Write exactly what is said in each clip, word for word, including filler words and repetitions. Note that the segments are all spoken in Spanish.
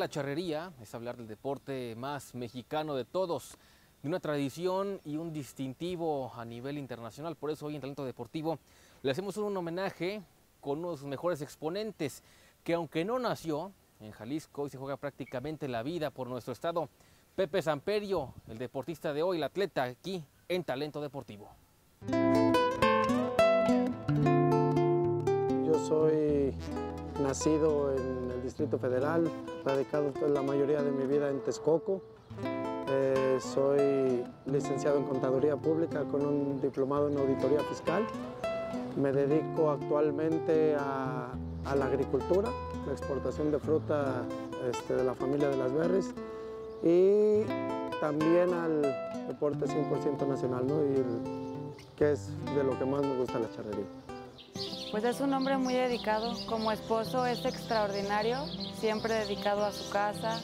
la charrería es hablar del deporte más mexicano de todos, de una tradición y un distintivo a nivel internacional. Por eso hoy en Talento Deportivo le hacemos un homenaje con uno de sus mejores exponentes, que aunque no nació en Jalisco, hoy se juega prácticamente la vida por nuestro estado. Pepe Samperio, el deportista de hoy, el atleta aquí en Talento Deportivo. Yo soy nacido en el Distrito Federal, radicado la mayoría de mi vida en Texcoco. Eh, soy licenciado en Contaduría Pública con un diplomado en Auditoría Fiscal. Me dedico actualmente a, a la agricultura, la exportación de fruta este, de la familia de las berries y también al deporte cien por ciento nacional, ¿no? Y el, que es de lo que más me gusta la charrería. Pues es un hombre muy dedicado, como esposo es extraordinario, siempre dedicado a su casa,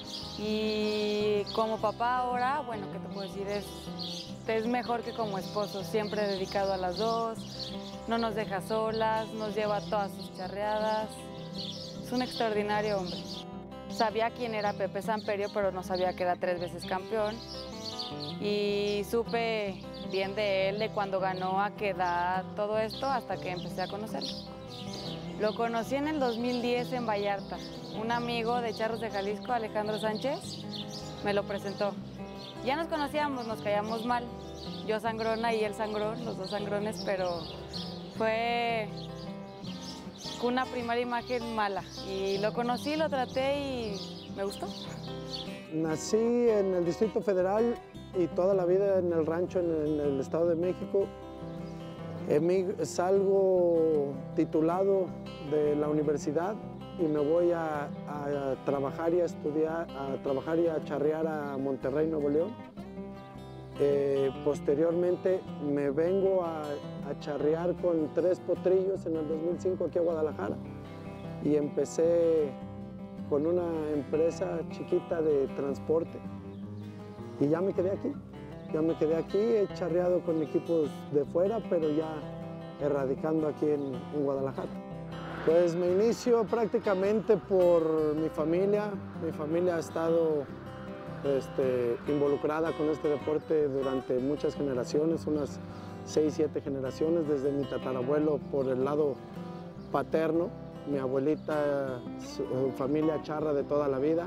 y como papá ahora, bueno, ¿qué te puedo decir? Es, es mejor que como esposo, siempre dedicado a las dos, no nos deja solas, nos lleva a todas sus charreadas, es un extraordinario hombre. Sabía quién era Pepe Samperio, pero no sabía que era tres veces campeón, y supe bien de él, de cuando ganó, a qué edad, todo esto, hasta que empecé a conocerlo. Lo conocí en el dos mil diez en Vallarta. Un amigo de Charros de Jalisco, Alejandro Sánchez, me lo presentó. Ya nos conocíamos, nos caíamos mal. Yo sangrona y él sangrón, los dos sangrones, pero fue una primera imagen mala. Y lo conocí, lo traté y me gustó. Nací en el Distrito Federal y toda la vida en el rancho en el, en el Estado de México. Salgo titulado de la universidad y me voy a, a trabajar y a estudiar, a trabajar y a charrear a Monterrey, Nuevo León. Eh, posteriormente me vengo a, a charrear con tres potrillos en el dos mil cinco aquí a Guadalajara y empecé con una empresa chiquita de transporte y ya me quedé aquí. Ya me quedé aquí, he charreado con equipos de fuera, pero ya erradicando aquí en, en Guadalajara. Pues me inicio prácticamente por mi familia. Mi familia ha estado este, involucrada con este deporte durante muchas generaciones, unas seis, siete generaciones, desde mi tatarabuelo por el lado paterno, mi abuelita, su familia charra de toda la vida.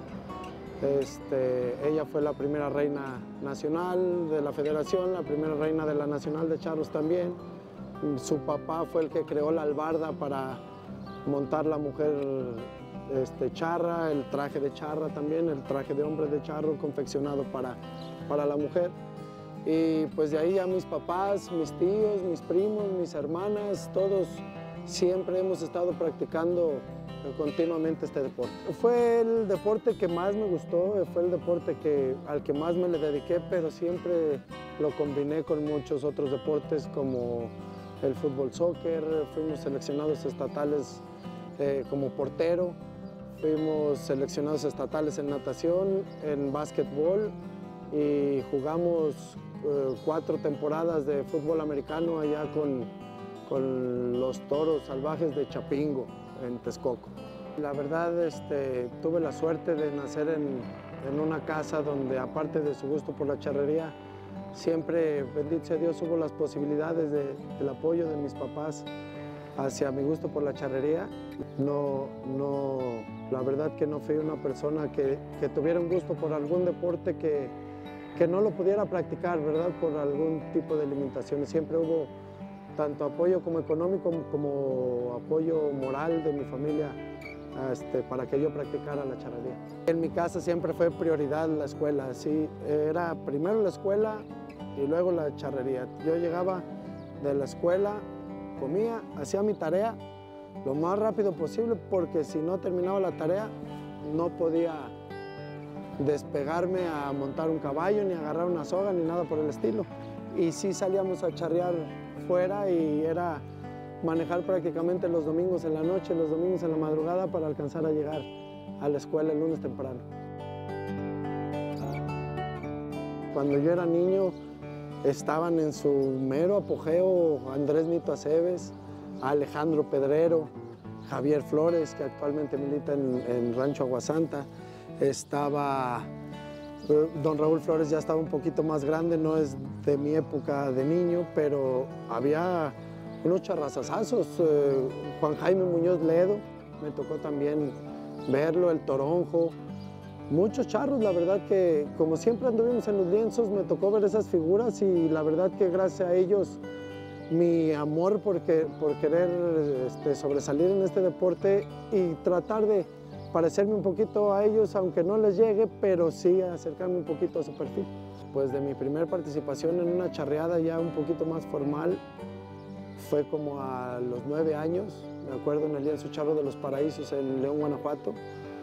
Este, ella fue la primera reina nacional de la federación, la primera reina de la nacional de charros también. Su papá fue el que creó la albarda para montar la mujer este, charra, el traje de charra también, el traje de hombre de charro confeccionado para, para la mujer. Y pues de ahí ya mis papás, mis tíos, mis primos, mis hermanas, todos siempre hemos estado practicando continuamente este deporte. Fue el deporte que más me gustó, fue el deporte que, al que más me le dediqué, pero siempre lo combiné con muchos otros deportes como el fútbol soccer, fuimos seleccionados estatales eh, como portero, fuimos seleccionados estatales en natación, en básquetbol y jugamos eh, cuatro temporadas de fútbol americano allá con, con los Toros Salvajes de Chapingo, en Texcoco. La verdad, este, tuve la suerte de nacer en, en una casa donde, aparte de su gusto por la charrería, siempre, bendito sea Dios, hubo las posibilidades de, del apoyo de mis papás hacia mi gusto por la charrería. No, no, la verdad que no fui una persona que, que tuviera un gusto por algún deporte que, que no lo pudiera practicar, ¿verdad? Por algún tipo de limitaciones. Siempre hubo tanto apoyo como económico como apoyo moral de mi familia este, para que yo practicara la charrería. En mi casa siempre fue prioridad la escuela, sí, era primero la escuela y luego la charrería. Yo llegaba de la escuela, comía, hacía mi tarea lo más rápido posible porque si no terminaba la tarea no podía despegarme a montar un caballo, ni agarrar una soga, ni nada por el estilo. Y sí salíamos a charrear fuera y era manejar prácticamente los domingos en la noche, los domingos en la madrugada para alcanzar a llegar a la escuela el lunes temprano. Cuando yo era niño estaban en su mero apogeo Andrés Nito Aceves, Alejandro Pedrero, Javier Flores, que actualmente milita en, en Rancho Aguasanta, estaba don Raúl Flores, ya estaba un poquito más grande, no es de mi época de niño, pero había unos charrazazazos, eh, Juan Jaime Muñoz Ledo, me tocó también verlo, el Toronjo, muchos charros, la verdad que como siempre anduvimos en los lienzos, me tocó ver esas figuras y la verdad que gracias a ellos mi amor por, que, por querer este, sobresalir en este deporte y tratar de parecerme un poquito a ellos, aunque no les llegue, pero sí acercarme un poquito a su perfil. Pues de mi primera participación en una charreada ya un poquito más formal fue como a los nueve años, me acuerdo en el lienzo charro de los Paraísos en León, Guanajuato.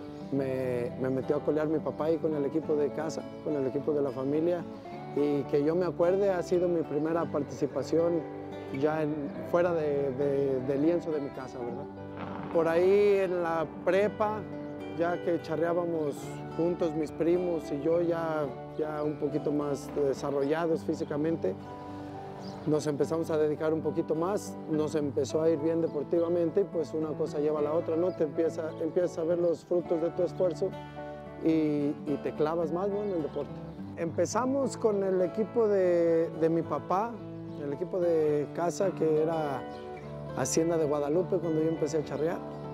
Me, me metió a colear mi papá ahí con el equipo de casa, con el equipo de la familia, y que yo me acuerde ha sido mi primera participación ya en, fuera de, de, de lienzo de mi casa, ¿verdad? Por ahí en la prepa, ya que charreábamos juntos mis primos y yo ya, ya un poquito más desarrollados físicamente, nos empezamos a dedicar un poquito más, nos empezó a ir bien deportivamente y pues una cosa lleva a la otra, ¿no? Te empieza, empiezas a ver los frutos de tu esfuerzo y, y te clavas más, ¿no?, en el deporte. Empezamos con el equipo de, de mi papá, el equipo de casa que era Hacienda de Guadalupe cuando yo empecé a charrear,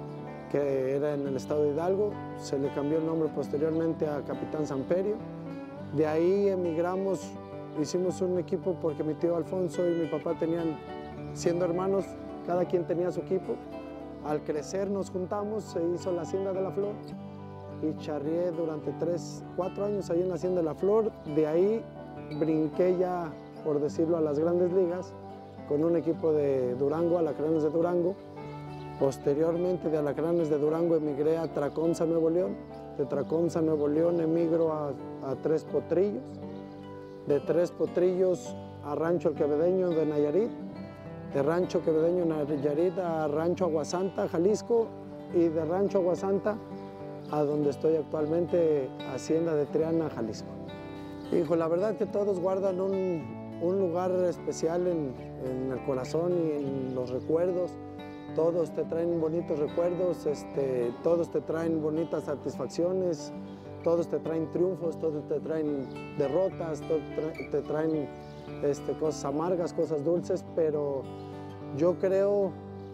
que era en el estado de Hidalgo, se le cambió el nombre posteriormente a Capitán Samperio. De ahí emigramos, hicimos un equipo porque mi tío Alfonso y mi papá tenían, siendo hermanos, cada quien tenía su equipo. Al crecer nos juntamos, se hizo la Hacienda de la Flor y charreé durante tres, cuatro años ahí en la Hacienda de la Flor. De ahí brinqué ya, por decirlo, a las grandes ligas con un equipo de Durango, Alacranes de Durango. Posteriormente de Alacranes de Durango emigré a Tracomsa, Nuevo León. De Tracomsa, Nuevo León emigro a, a Tres Potrillos. De Tres Potrillos a Rancho El Quevedeño de Nayarit. De Rancho Quevedeño Nayarit a Rancho Aguasanta, Jalisco. Y de Rancho Aguasanta a donde estoy actualmente, Hacienda de Triana, Jalisco. Hijo, la verdad que todos guardan un, un lugar especial en, en el corazón y en los recuerdos. Todos te traen bonitos recuerdos, este, todos te traen bonitas satisfacciones, todos te traen triunfos, todos te traen derrotas, todos te traen este, cosas amargas, cosas dulces, pero yo creo,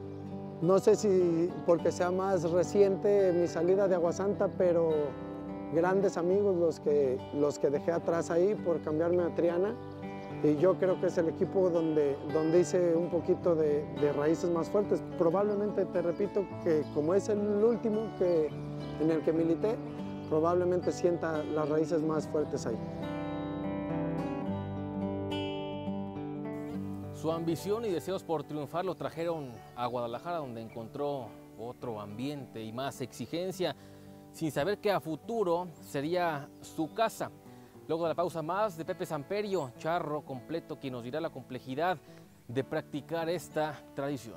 no sé si porque sea más reciente mi salida de Aguasanta, pero grandes amigos los que, los que dejé atrás ahí por cambiarme a Triana. Y yo creo que es el equipo donde, donde hice un poquito de, de raíces más fuertes. Probablemente, te repito, que como es el último que, en el que milité, probablemente sienta las raíces más fuertes ahí. Su ambición y deseos por triunfar lo trajeron a Guadalajara, donde encontró otro ambiente y más exigencia, sin saber que a futuro sería su casa. Luego de la pausa, más de Pepe Samperio, charro completo, quien nos dirá la complejidad de practicar esta tradición.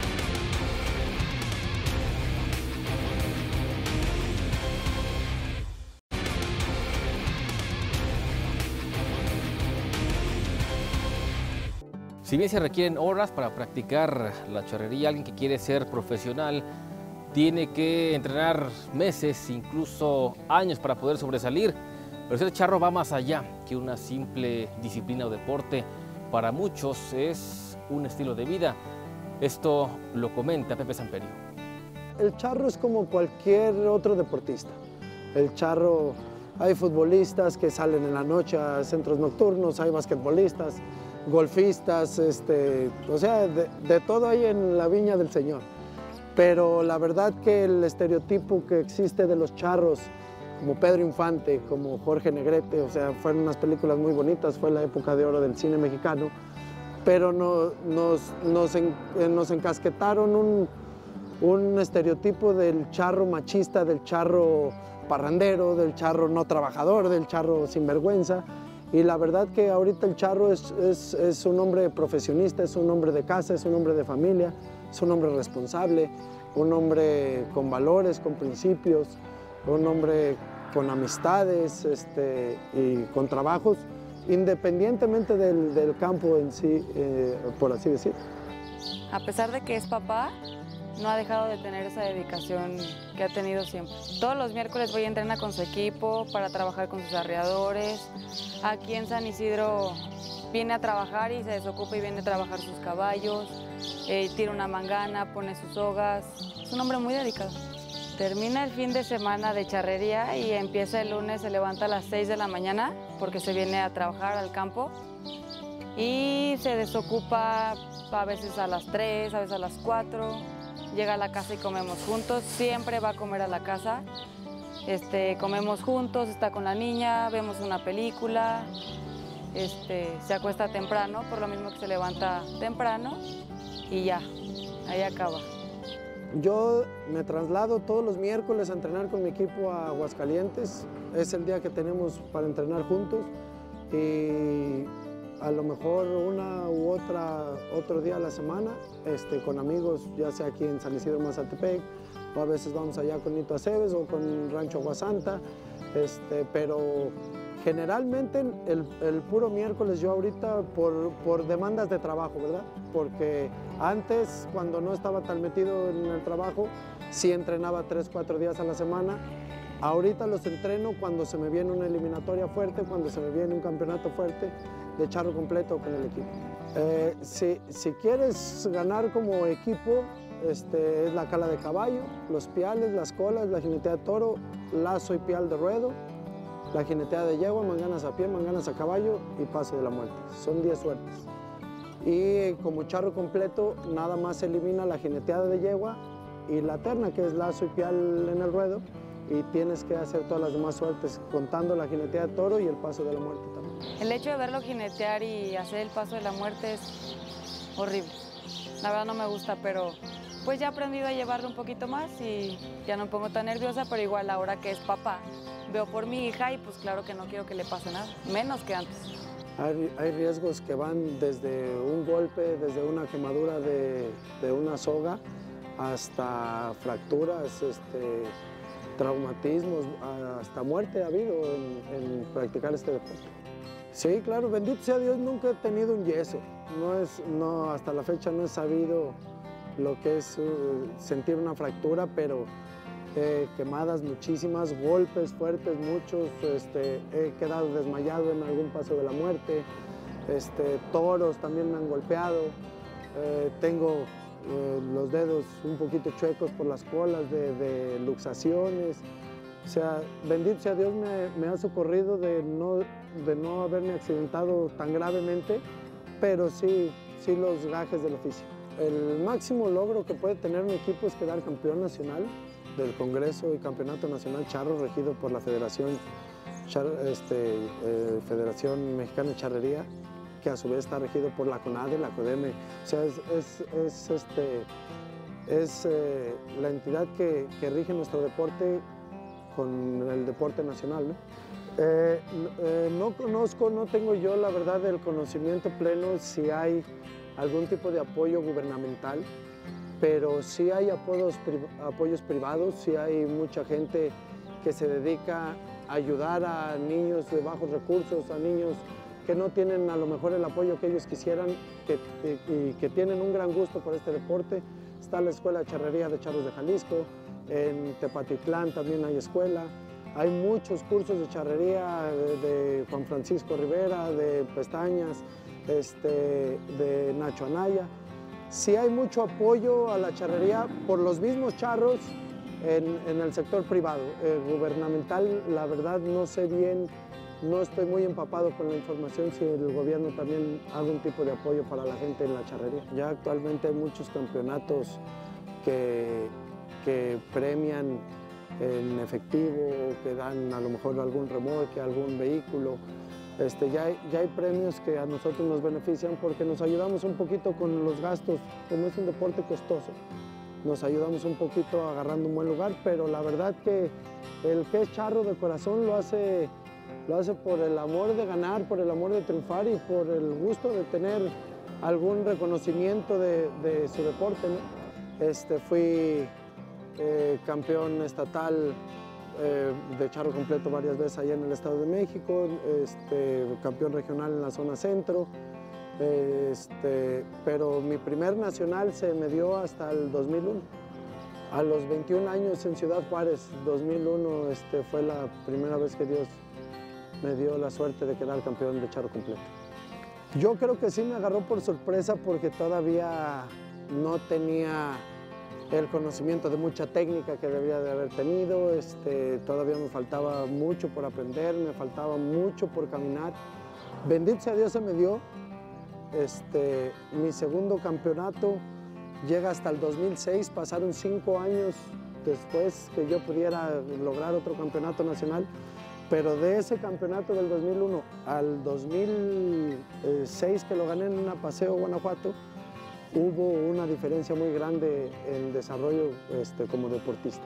Si bien se requieren horas para practicar la charrería, alguien que quiere ser profesional tiene que entrenar meses, incluso años para poder sobresalir. Pero ser charro va más allá que una simple disciplina o deporte. Para muchos es un estilo de vida. Esto lo comenta Pepe Samperio. El charro es como cualquier otro deportista. El charro, hay futbolistas que salen en la noche a centros nocturnos, hay basquetbolistas, golfistas, este, o sea, de, de todo hay en la viña del Señor. Pero la verdad que el estereotipo que existe de los charros, como Pedro Infante, como Jorge Negrete, o sea, fueron unas películas muy bonitas, fue la época de oro del cine mexicano, pero no, nos, nos, en, nos encasquetaron un, un estereotipo del charro machista, del charro parrandero, del charro no trabajador, del charro sinvergüenza, y la verdad que ahorita el charro es, es, es un hombre profesionista, es un hombre de casa, es un hombre de familia, es un hombre responsable, un hombre con valores, con principios, un hombre con amistades este, y con trabajos, independientemente del, del campo en sí, eh, por así decir. A pesar de que es papá, no ha dejado de tener esa dedicación que ha tenido siempre. Todos los miércoles voy a entrenar con su equipo para trabajar con sus arreadores. Aquí en San Isidro viene a trabajar y se desocupa y viene a trabajar sus caballos, eh, tira una mangana, pone sus sogas. Es un hombre muy dedicado. Termina el fin de semana de charrería y empieza el lunes, se levanta a las seis de la mañana porque se viene a trabajar al campo y se desocupa a veces a las tres, a veces a las cuatro, llega a la casa y comemos juntos, siempre va a comer a la casa, este, comemos juntos, está con la niña, vemos una película, este, se acuesta temprano, por lo mismo que se levanta temprano y ya, ahí acaba. Yo me traslado todos los miércoles a entrenar con mi equipo a Aguascalientes. Es el día que tenemos para entrenar juntos y a lo mejor una u otra otro día a la semana este, con amigos, ya sea aquí en San Isidro Mazatepec, o a veces vamos allá con Nito Aceves o con Rancho Aguasanta, este, pero generalmente el, el puro miércoles yo ahorita por, por demandas de trabajo, ¿verdad? Porque antes, cuando no estaba tan metido en el trabajo, sí entrenaba tres, cuatro días a la semana. Ahorita los entreno cuando se me viene una eliminatoria fuerte, cuando se me viene un campeonato fuerte de charro completo con el equipo. Eh, si, si quieres ganar como equipo, este, es la cala de caballo, los piales, las colas, la jinetea de toro, lazo y pial de ruedo, la jinetea de yegua, manganas a pie, manganas a caballo y paso de la muerte. Son diez suertes. Y como charro completo, nada más se elimina la jineteada de yegua y la terna, que es lazo y pial en el ruedo, y tienes que hacer todas las demás suertes, contando la jinetea de toro y el paso de la muerte también. El hecho de verlo jinetear y hacer el paso de la muerte es horrible. La verdad no me gusta, pero pues ya he aprendido a llevarlo un poquito más y ya no me pongo tan nerviosa, pero igual ahora que es papá, veo por mi hija y pues claro que no quiero que le pase nada, menos que antes. Hay, hay riesgos que van desde un golpe, desde una quemadura de, de una soga, hasta fracturas, este, traumatismos, hasta muerte ha habido en, en practicar este deporte. Sí, claro, bendito sea Dios, nunca he tenido un yeso. No es, no, hasta la fecha no he sabido lo que es uh, sentir una fractura, pero eh, quemadas muchísimas, golpes fuertes muchos, este, he quedado desmayado en algún paso de la muerte, este, toros también me han golpeado, eh, tengo eh, los dedos un poquito chuecos por las colas de, de luxaciones. O sea, bendito sea Dios, me, me ha socorrido de no, de no haberme accidentado tan gravemente, pero sí, sí los gajes del oficio. El máximo logro que puede tener mi equipo es quedar campeón nacional del Congreso y Campeonato Nacional Charro, regido por la Federación, Char, este, eh, Federación Mexicana de Charrería, que a su vez está regido por la CONADE, la CODEME. O sea, es, es, es, este, es eh, la entidad que, que rige nuestro deporte con el deporte nacional, ¿no? Eh, eh, no conozco, no tengo yo la verdad el conocimiento pleno si hay algún tipo de apoyo gubernamental, pero sí hay apoyos, apoyos privados, sí hay mucha gente que se dedica a ayudar a niños de bajos recursos, a niños que no tienen a lo mejor el apoyo que ellos quisieran que, y, y que tienen un gran gusto por este deporte. Está la Escuela de Charrería de Charros de Jalisco, en Tepatitlán también hay escuela. Hay muchos cursos de charrería de, de Juan Francisco Rivera, de Pestañas, este, de Nacho Anaya. Sí hay mucho apoyo a la charrería por los mismos charros en, en el sector privado. Eh, gubernamental, la verdad no sé bien, no estoy muy empapado con la información si el gobierno también haga un tipo de apoyo para la gente en la charrería. Ya actualmente hay muchos campeonatos que, que premian en efectivo o que dan a lo mejor algún remolque, algún vehículo. Este, ya, hay, ya hay premios que a nosotros nos benefician porque nos ayudamos un poquito con los gastos, como es un deporte costoso. Nos ayudamos un poquito agarrando un buen lugar, pero la verdad que el que es charro de corazón lo hace, lo hace por el amor de ganar, por el amor de triunfar y por el gusto de tener algún reconocimiento de, de su deporte, ¿no? Este, fui eh, campeón estatal Eh, de charro completo varias veces allá en el Estado de México, este, campeón regional en la zona centro, este, pero mi primer nacional se me dio hasta el dos mil uno. A los veintiún años en Ciudad Juárez, dos mil uno, este, fue la primera vez que Dios me dio la suerte de quedar campeón de charro completo. Yo creo que sí me agarró por sorpresa porque todavía no tenía el conocimiento de mucha técnica que debería de haber tenido, este, todavía me faltaba mucho por aprender, me faltaba mucho por caminar. Bendito sea Dios, se me dio. Este, mi segundo campeonato llega hasta el dos mil seis, pasaron cinco años después que yo pudiera lograr otro campeonato nacional, pero de ese campeonato del dos mil uno al dos mil seis que lo gané en una Paseo Guanajuato, hubo una diferencia muy grande en desarrollo este, como deportista.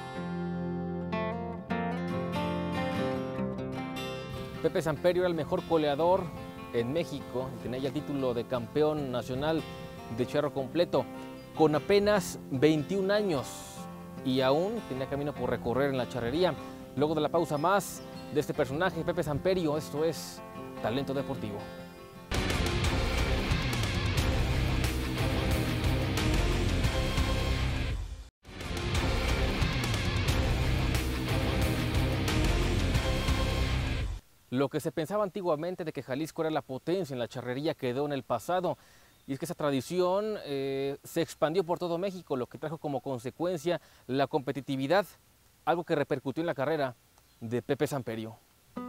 Pepe Samperio era el mejor coleador en México, tenía ya el título de campeón nacional de charro completo, con apenas veintiún años y aún tenía camino por recorrer en la charrería. Luego de la pausa, más de este personaje, Pepe Samperio. Esto es Talento Deportivo. Lo que se pensaba antiguamente de que Jalisco era la potencia en la charrería quedó en el pasado, y es que esa tradición eh, se expandió por todo México, lo que trajo como consecuencia la competitividad, algo que repercutió en la carrera de Pepe Samperio.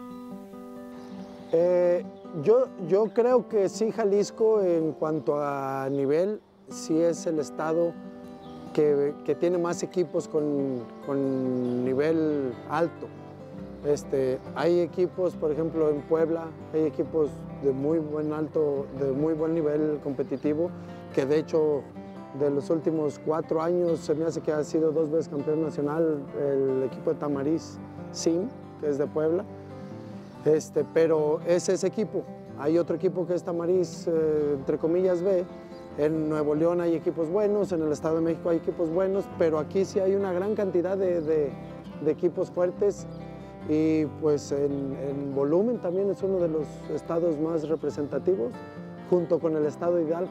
Eh, yo, yo creo que sí, Jalisco en cuanto a nivel, sí es el estado que, que tiene más equipos con, con nivel alto. Este, hay equipos, por ejemplo, en Puebla, hay equipos de muy buen alto, de muy buen nivel competitivo, que de hecho de los últimos cuatro años se me hace que ha sido dos veces campeón nacional el equipo de Tamariz S I M, que es de Puebla, este, pero es ese equipo. Hay otro equipo que es Tamariz, eh, entre comillas, B. En Nuevo León hay equipos buenos, en el Estado de México hay equipos buenos, pero aquí sí hay una gran cantidad de, de, de equipos fuertes. Y pues en, en volumen también es uno de los estados más representativos, junto con el estado de Hidalgo.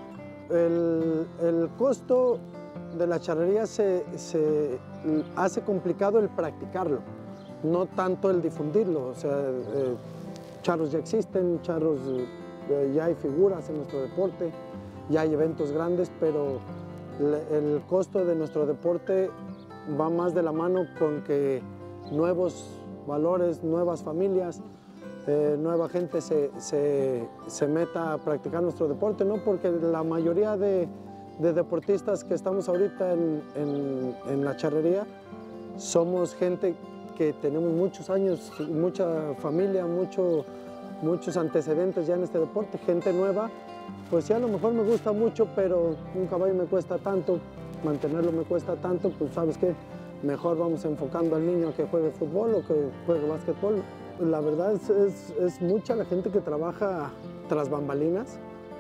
El, el costo de la charrería se, se hace complicado el practicarlo, no tanto el difundirlo. O sea, eh, charros ya existen, charros eh, ya hay figuras en nuestro deporte, ya hay eventos grandes, pero le, el costo de nuestro deporte va más de la mano con que nuevos valores, nuevas familias, eh, nueva gente se, se, se meta a practicar nuestro deporte, ¿no? Porque la mayoría de, de deportistas que estamos ahorita en, en, en la charrería somos gente que tenemos muchos años, mucha familia, mucho, muchos antecedentes ya en este deporte, gente nueva. Pues sí, a lo mejor me gusta mucho, pero un caballo me cuesta tanto, mantenerlo me cuesta tanto, pues ¿sabes qué? Mejor vamos enfocando al niño que juegue fútbol o que juegue básquetbol. La verdad es, es, es mucha la gente que trabaja tras bambalinas,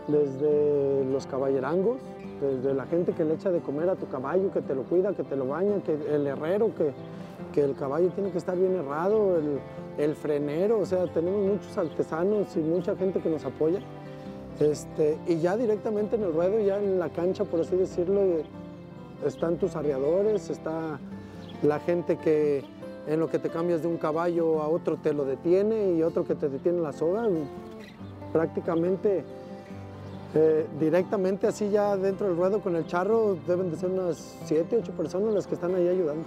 desde los caballerangos, desde la gente que le echa de comer a tu caballo, que te lo cuida, que te lo baña, que el herrero, que, que el caballo tiene que estar bien herrado, el, el frenero, o sea, tenemos muchos artesanos y mucha gente que nos apoya. Este, y ya directamente en el ruedo, ya en la cancha, por así decirlo, están tus arriadores, está la gente que en lo que te cambias de un caballo a otro te lo detiene y otro que te detiene la soga. Prácticamente eh, directamente así ya dentro del ruedo con el charro deben de ser unas siete, ocho personas las que están ahí ayudando.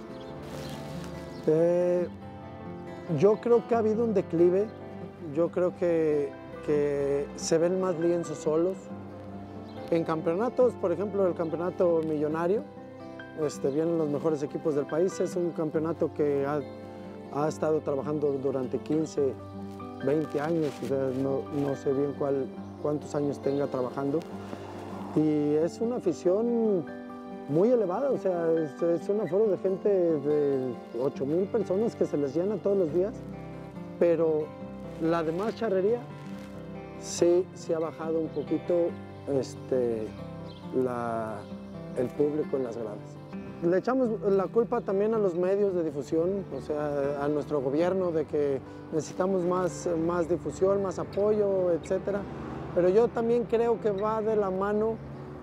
Eh, yo creo que ha habido un declive, yo creo que, que se ven más lienzos solos. En campeonatos, por ejemplo, el campeonato millonario, Este, vienen los mejores equipos del país. Es un campeonato que ha, ha estado trabajando durante quince, veinte años, o sea, no, no sé bien cuál, cuántos años tenga trabajando. Y es una afición muy elevada, o sea, es, es un aforo de gente de ocho mil personas que se les llena todos los días, pero la demás charrería sí, sí ha bajado un poquito este, la, el público en las gradas. Le echamos la culpa también a los medios de difusión, o sea, a nuestro gobierno, de que necesitamos más, más difusión, más apoyo, etcétera. Pero yo también creo que va de la mano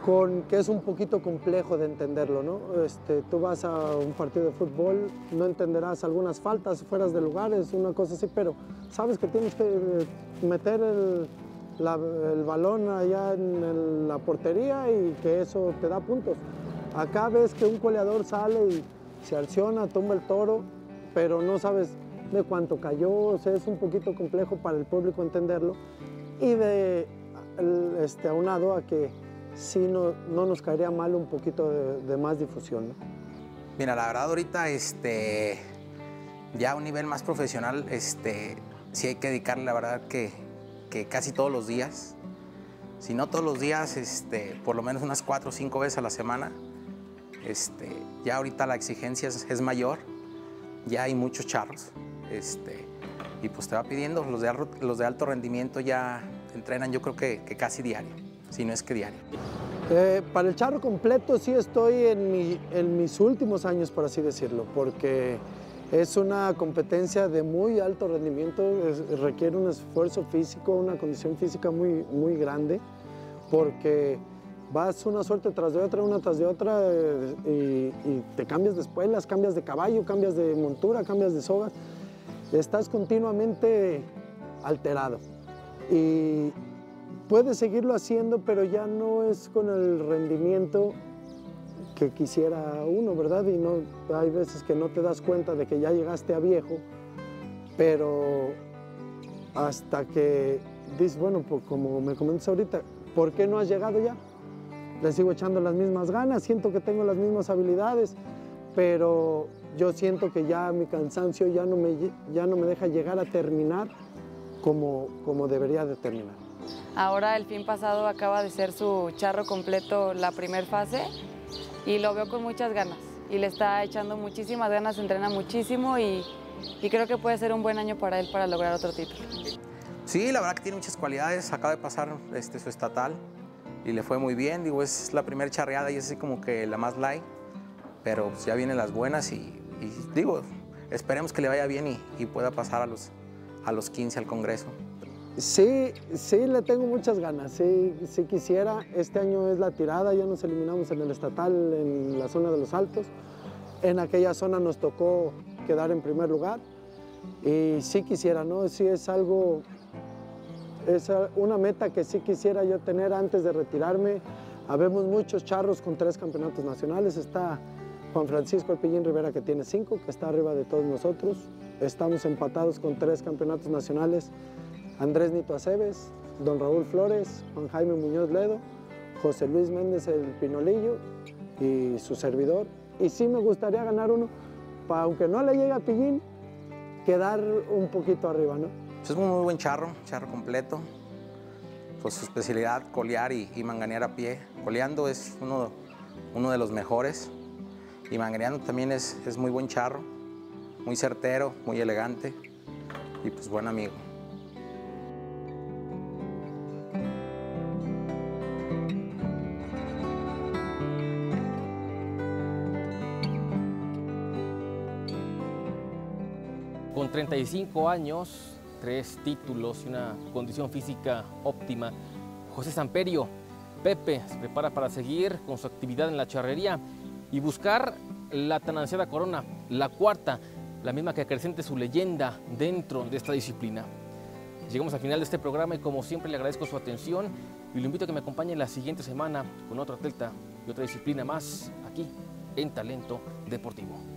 con que es un poquito complejo de entenderlo, ¿no? Este, tú vas a un partido de fútbol, no entenderás algunas faltas fuera de lugares, una cosa así, pero sabes que tienes que meter el, la, el balón allá en el, la portería y que eso te da puntos. Acá ves que un goleador sale y se acciona, tumba el toro, pero no sabes de cuánto cayó, o sea, es un poquito complejo para el público entenderlo. Y de este, aunado a que sí no, no nos caería mal un poquito de, de más difusión, ¿no? Mira, la verdad ahorita este, ya a un nivel más profesional este, sí hay que dedicarle la verdad que, que casi todos los días, si no todos los días, este, por lo menos unas cuatro o cinco veces a la semana. Este, ya ahorita la exigencia es, es mayor, ya hay muchos charros este, y pues te va pidiendo, los de, los de alto rendimiento ya entrenan yo creo que, que casi diario, si no es que diario. Eh, para el charro completo sí estoy en, mi, en mis últimos años, por así decirlo, porque es una competencia de muy alto rendimiento, es, requiere un esfuerzo físico, una condición física muy, muy grande, porque vas una suerte tras de otra, una tras de otra, eh, y, y te cambias de espuelas, cambias de caballo, cambias de montura, cambias de sogas. Estás continuamente alterado. Y puedes seguirlo haciendo, pero ya no es con el rendimiento que quisiera uno, ¿verdad? Y no, hay veces que no te das cuenta de que ya llegaste a viejo, pero hasta que dices, bueno, pues como me comentas ahorita, ¿por qué no has llegado ya? Le sigo echando las mismas ganas, siento que tengo las mismas habilidades, pero yo siento que ya mi cansancio ya no me, ya no me deja llegar a terminar como, como debería de terminar. Ahora el fin pasado acaba de ser su charro completo la primera fase y lo veo con muchas ganas y le está echando muchísimas ganas, entrena muchísimo y, y creo que puede ser un buen año para él para lograr otro título. Sí, la verdad que tiene muchas cualidades, acaba de pasar este, su estatal y le fue muy bien, digo, es la primera charreada y es así como que la más light, pero pues ya vienen las buenas y, y digo, esperemos que le vaya bien y, y pueda pasar a los, a los quince al Congreso. Sí, sí le tengo muchas ganas, sí, sí quisiera, este año es la tirada, ya nos eliminamos en el estatal en la zona de los Altos, en aquella zona nos tocó quedar en primer lugar y sí quisiera, ¿no? Sí es algo, es una meta que sí quisiera yo tener antes de retirarme. Habemos muchos charros con tres campeonatos nacionales, está Juan Francisco El Pillín Rivera que tiene cinco, que está arriba de todos nosotros, estamos empatados con tres campeonatos nacionales, Andrés Nito Aceves, Don Raúl Flores, Juan Jaime Muñoz Ledo, José Luis Méndez El Pinolillo y su servidor. Y sí me gustaría ganar uno, para, aunque no le llegue a Pillín, quedar un poquito arriba, ¿no? Es un muy buen charro, charro completo. Pues su especialidad, colear y, y manganear a pie. Coleando es uno, uno de los mejores y manganeando también es, es muy buen charro, muy certero, muy elegante y pues buen amigo. Con treinta y cinco años, tres títulos y una condición física óptima, José Samperio, Pepe, se prepara para seguir con su actividad en la charrería y buscar la tan ansiada corona, la cuarta, la misma que acrecente su leyenda dentro de esta disciplina. Llegamos al final de este programa y como siempre le agradezco su atención y lo invito a que me acompañe la siguiente semana con otro atleta y otra disciplina más aquí en Talento Deportivo.